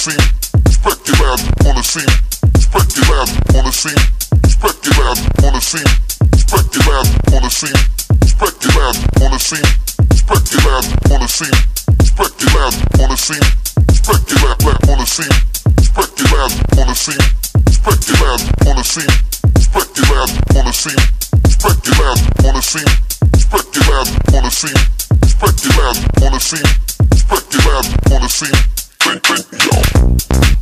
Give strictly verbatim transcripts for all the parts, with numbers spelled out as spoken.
scene, speculative on the scene, speculative on the scene, speculative on the scene, speculative on the scene, speculative on the scene, speculative on the scene, speculative on the scene, speculative on the scene, speculative on the scene, speculative on the scene, speculative on the scene, speculative on the scene, speculative on the scene, speculative on the scene, speculative on the scene. Think, think, yo.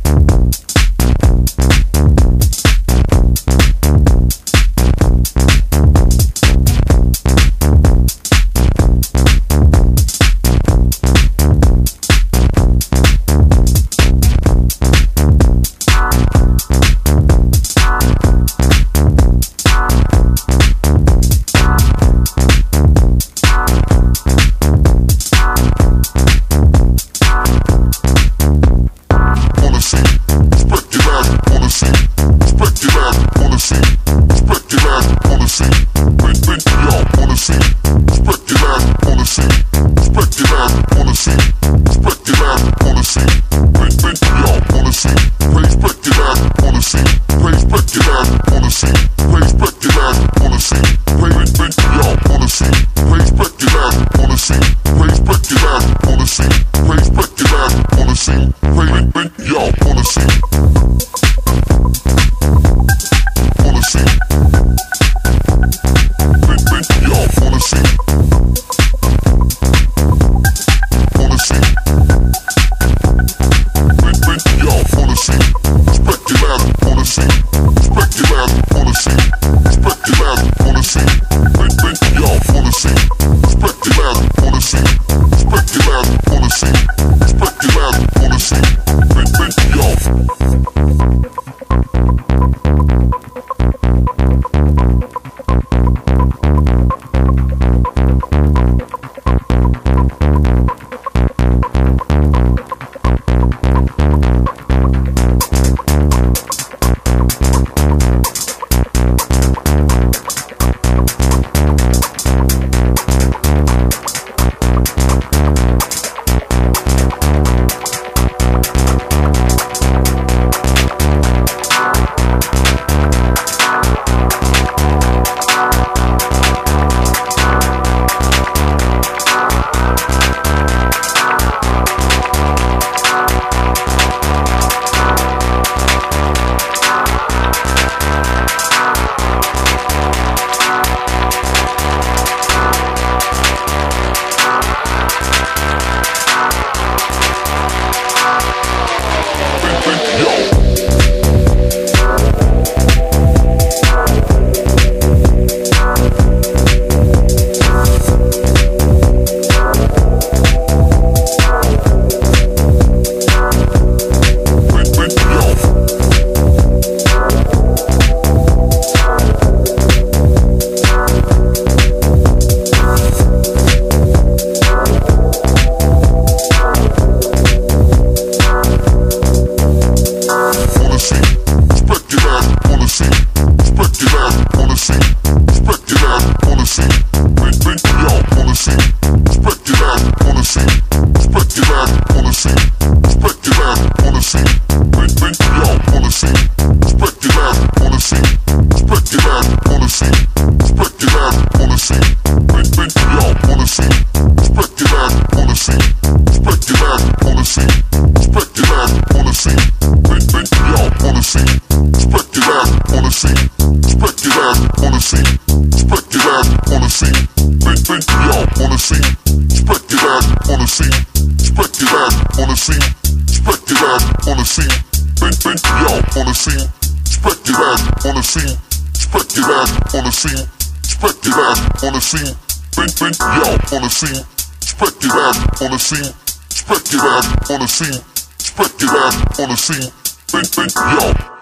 On the scene, think, think, yo, on the scene, speculative on the scene, speculative on the scene, speculative on the scene, think, think, yo.